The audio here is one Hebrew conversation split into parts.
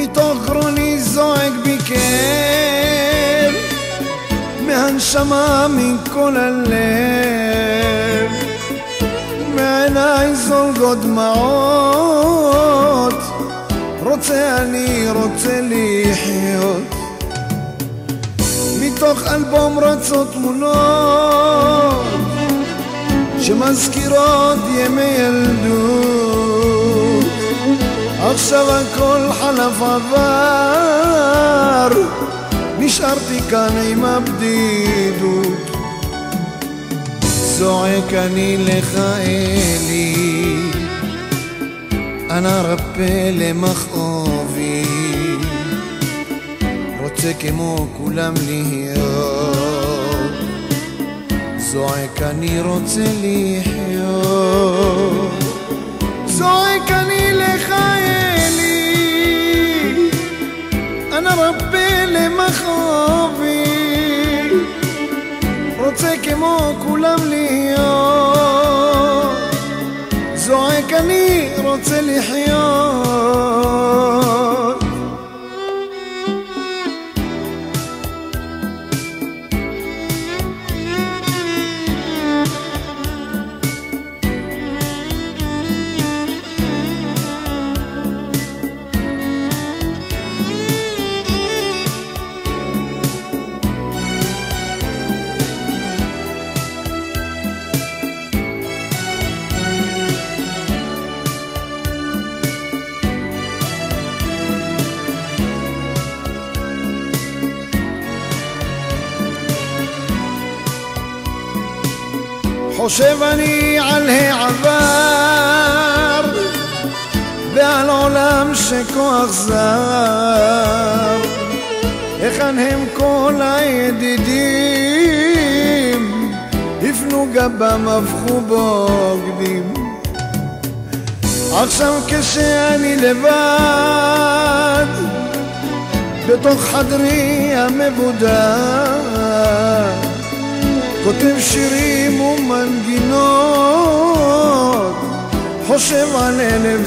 מתוך גרוני זועק בי כאב, מהנשמה מכל הלב, מעיניי זולגות דמעות, אני רוצה לחיות. מתוך אלבום רצות תמונות שמזכירות ימי ילדות, עכשיו הכל חלף עבר, נשארתי כאן עם הבדידות. זועק אני לך אלי, אנא רפא למכאובי, רוצה כמו כולם להיות. זועק אני רוצה לחיות, זועק אני לך אלי, אנא רפא למכאובי, רוצה כמו כולם להיות. זועק אני רוצה לחיות. חושב אני על העבר ועל עולם שכה אכזר, היכן הם כל הידידים, הפנו גבם הפכו בוגדים. עכשיו כשאני לבד בתוך חדרי המבודד, כותב שירים ומנגינות, חושב על אלף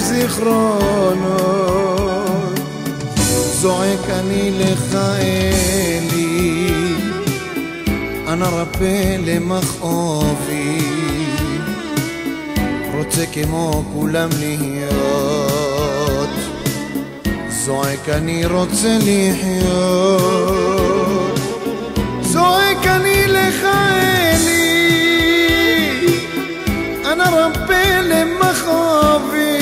זיכרונות. זועק אני לך אלי, אנא רפא למכאובי, רוצה כמו כולם להיות. זועק אני רוצה לחיות, זועק אני לך אלי, אנא רפא למכאובי,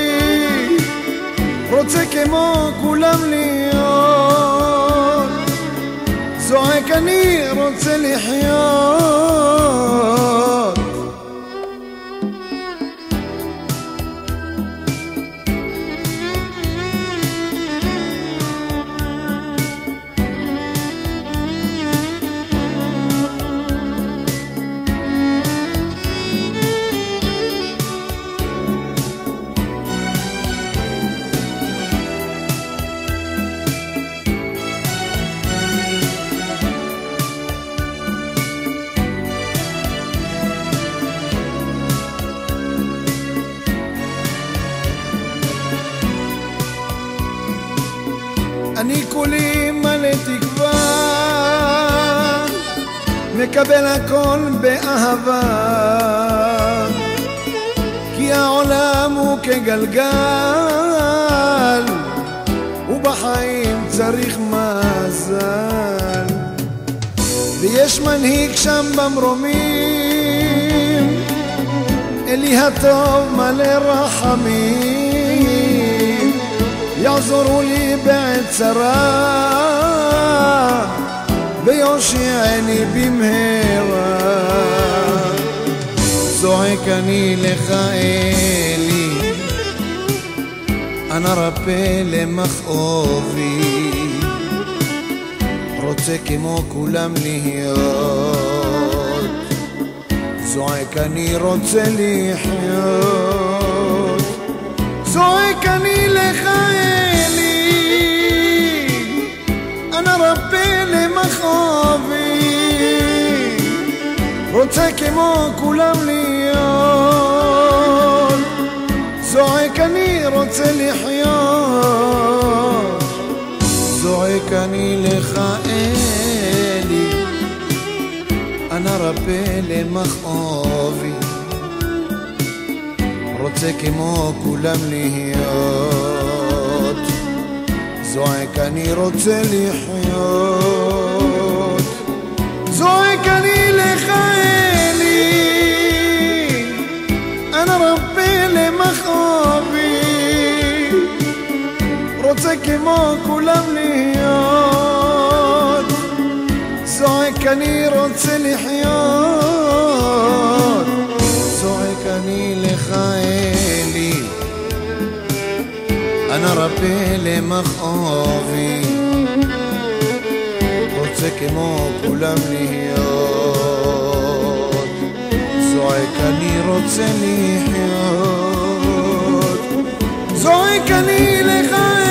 רוצה כמו כולם להיות. זועק אני רוצה לחיות. אני כולי מלא תקווה, מקבל הכל באהבה, כי העולם הוא כגלגל, ובחיים צריך מזל. ויש מנהיג שם במרומים, אלי הטוב מלא רחמים, יעזרו לי בעת צרה, ויושיעני במהרה. זועק אני לך אלי, אנא רפא למכאובי, רוצה כמו כולם להיות. זועק אני רוצה לחיות, זועק אני לך אלי, אנא רפא למכאובי, רוצה כמו כולם להיות. זועק אני רוצה לחיות. זועק אני לך אלי, אנא רבה למכאובי, רוצה כמו כולם להיות, זועק אני רוצה לחיות, זועק אני לך אלי, אנא רבה למכאובי, רוצה כמו כולם להיות, זועק אני רוצה לחיות, זועק אני לך אלי, אנא רבה למכאובי, רוצה כמו כולם להיות, זועק אני רוצה לחיות, זועק אני לך